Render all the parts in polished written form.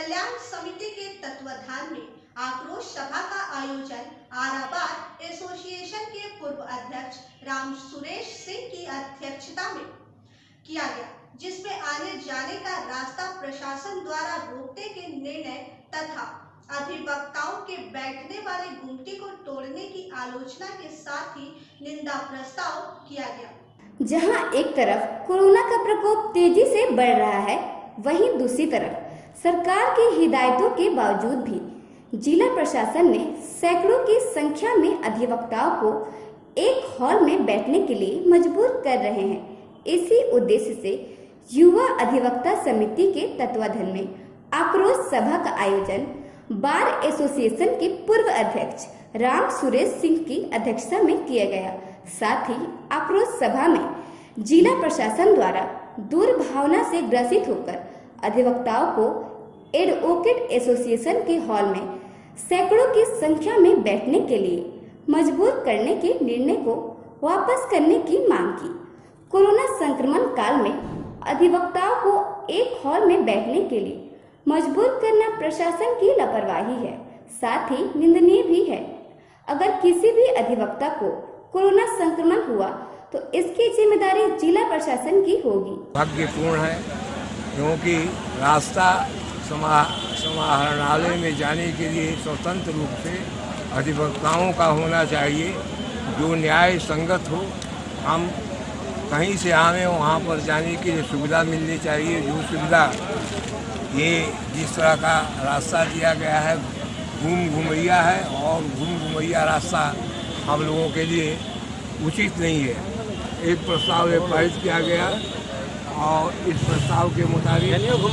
कल्याण समिति के तत्वाधान में आक्रोश सभा का आयोजन आराबाद एसोसिएशन के पूर्व अध्यक्ष राम सुरेश सिंह की अध्यक्षता में किया गया, जिसमें आने जाने का रास्ता प्रशासन द्वारा रोकने के निर्णय तथा अधिवक्ताओं के बैठने वाले गुमटी को तोड़ने की आलोचना के साथ ही निंदा प्रस्ताव किया गया। जहां एक तरफ कोरोना का प्रकोप तेजी से बढ़ रहा है, वहीं दूसरी तरफ सरकार की हिदायतों के बावजूद भी जिला प्रशासन ने सैकड़ों की संख्या में अधिवक्ताओं को एक हॉल में बैठने के लिए मजबूर कर रहे हैं। इसी उद्देश्य से युवा अधिवक्ता समिति के तत्वाधान में आक्रोश सभा का आयोजन बार एसोसिएशन के पूर्व अध्यक्ष राम सुरेश सिंह की अध्यक्षता में किया गया। साथ ही आक्रोश सभा में जिला प्रशासन द्वारा दुर्भावना से ग्रसित होकर अधिवक्ताओं को एडवोकेट एसोसिएशन के हॉल में सैकड़ों की संख्या में बैठने के लिए मजबूर करने के निर्णय को वापस करने की मांग की। कोरोना संक्रमण काल में अधिवक्ताओं को एक हॉल में बैठने के लिए मजबूर करना प्रशासन की लापरवाही है, साथ ही निंदनीय भी है। अगर किसी भी अधिवक्ता को कोरोना संक्रमण हुआ तो इसकी जिम्मेदारी जिला प्रशासन की होगी। भाग्यपूर्ण है क्योंकि रास्ता समाहरणालय में जाने के लिए स्वतंत्र रूप से अधिवक्ताओं का होना चाहिए, जो न्याय संगत हो। हम कहीं से आवे वहाँ पर जाने के लिए सुविधा मिलनी चाहिए। जो सुविधा ये जिस तरह का रास्ता दिया गया है घुमैया है, और घुमैया रास्ता हम लोगों के लिए उचित नहीं है। एक प्रस्ताव पारित किया गया और इस प्रस्ताव के मुताबिक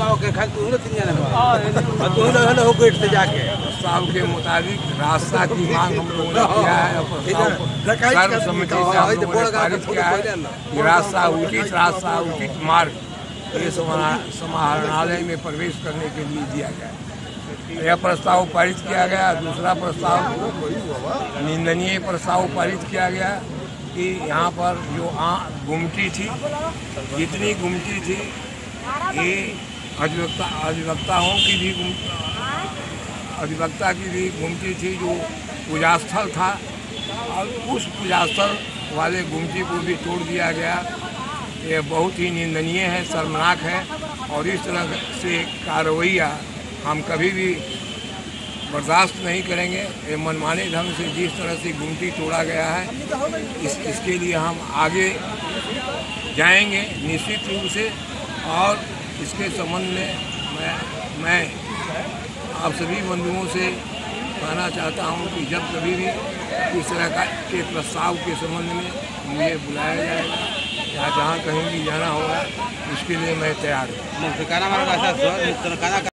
प्रस्ताव के मुताबिक रास्ता की मांग हम लोगों ने किया है और प्रस्ताव सर्वसम्मति से हम लोगों ने पारित किया है कि रास्ता उचित मार्ग ये समाहरणालय में प्रवेश करने के लिए दिया गया। यह प्रस्ताव पारित किया गया। दूसरा प्रस्ताव निंदनीय प्रस्ताव पारित किया गया कि यहाँ पर जो गुमटी थी, जितनी गुमटी थी ये अधिवक्ताओं की भी अधिवक्ता की भी गुमटी थी, जो पूजास्थल था, और उस पूजास्थल वाले गुमटी को भी तोड़ दिया गया। ये बहुत ही निंदनीय है, शर्मनाक है, और इस तरह से कार्रवाइयाँ हम कभी भी बर्दाश्त नहीं करेंगे। ये मनमाने ढंग से जिस तरह से गुमटी तोड़ा गया है, इसके लिए हम आगे जाएंगे निश्चित रूप से। और इसके संबंध में मैं आप सभी बंधुओं से कहना चाहता हूं कि जब कभी भी इस तरह के प्रस्ताव के संबंध में मुझे बुलाया जाएगा या जहाँ कहीं भी जाना होगा, उसके लिए मैं तैयार हूँ।